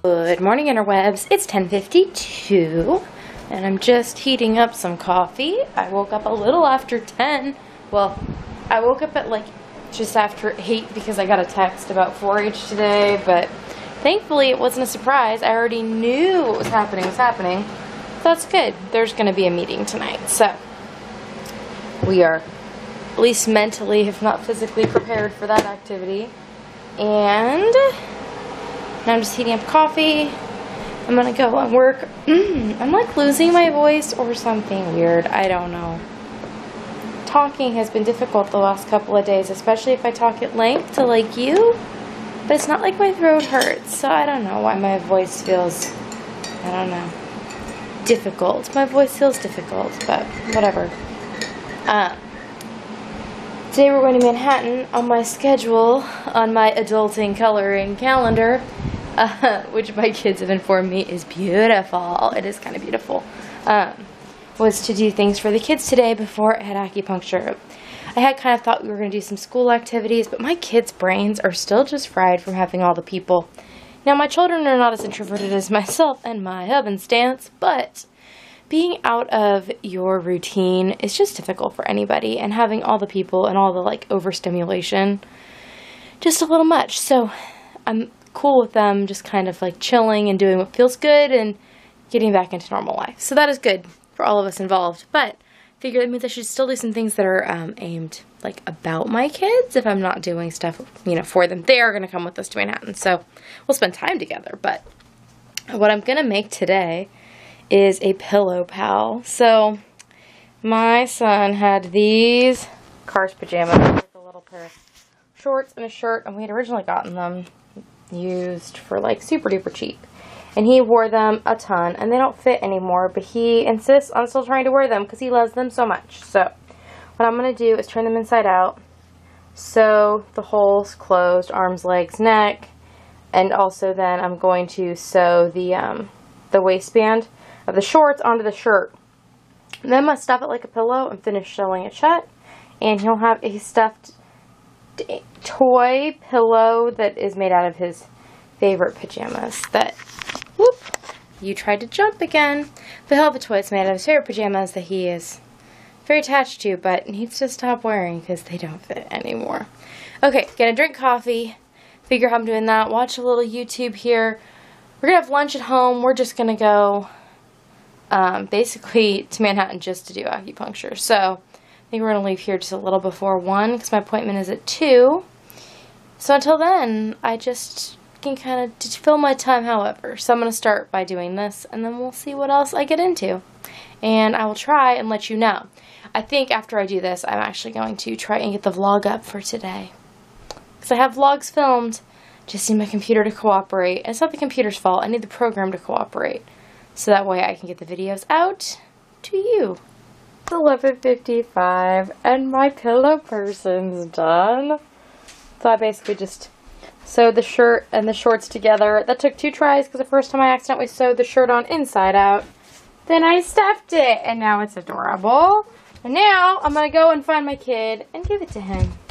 Good morning, interwebs. It's 10:52 and I'm just heating up some coffee. I woke up a little after 10. Well, I woke up at like just after 8 because I got a text about 4-H today, but thankfully it wasn't a surprise. I already knew what was happening So that's good. There's going to be a meeting tonight, so we are at least mentally, if not physically, prepared for that activity. And now I'm just heating up coffee. I'm gonna go and work. I'm like losing my voice or something weird. I don't know. Talking has been difficult the last couple of days, especially if I talk at length to like you. But it's not like my throat hurts, so I don't know why my voice feels, I don't know, difficult. My voice feels difficult, but whatever. Today we're going to Manhattan on my schedule, on my adulting coloring calendar, which my kids have informed me is beautiful. It is kind of beautiful. Was to do things for the kids today before I had acupuncture. I had kind of thought we were going to do some school activities, but my kids' brains are still just fried from having all the people. Now, my children are not as introverted as myself and my Happenstance, but being out of your routine is just difficult for anybody, and having all the people and all the like overstimulation, just a little much. So I'm cool with them just kind of like chilling and doing what feels good and getting back into normal life. So that is good for all of us involved, but I figure that means I should still do some things that are aimed like about my kids if I'm not doing stuff, you know, for them. They are going to come with us to Manhattan, so we'll spend time together. But what I'm going to make today is a pillow pal. So my son had these Cars pajamas with a little pair of shorts and a shirt, and we had originally gotten them used for like super duper cheap, and he wore them a ton and they don't fit anymore, but he insists on still trying to wear them because he loves them so much. So what I'm going to do is turn them inside out, sew the holes closed, arms, legs, neck, and also then I'm going to sew the waistband of the shorts onto the shirt. And then I'm going to stuff it like a pillow and finish sewing it shut, and he'll have a stuffed toy pillow that is made out of his favorite pajamas that, whoop, you tried to jump again. But he'll have a toy that's made out of his favorite pajamas that he is very attached to, but needs to stop wearing because they don't fit anymore. Okay, gonna drink coffee, figure how I'm doing that, watch a little YouTube here. We're gonna have lunch at home. We're just gonna go basically to Manhattan just to do acupuncture. So I think we're going to leave here just a little before 1 because my appointment is at 2. So until then, I just can kind of fill my time however. So I'm going to start by doing this, and then we'll see what else I get into. And I will try and let you know. I think after I do this, I'm actually going to try and get the vlog up for today. Because I have vlogs filmed, just need my computer to cooperate. And it's not the computer's fault, I need the program to cooperate. So that way I can get the videos out to you. It's 11:55 and my pillow person's done. So I basically just sewed the shirt and the shorts together. That took 2 tries because the first time I accidentally sewed the shirt on inside out. Then I stuffed it and now it's adorable. And now I'm going to go and find my kid and give it to him.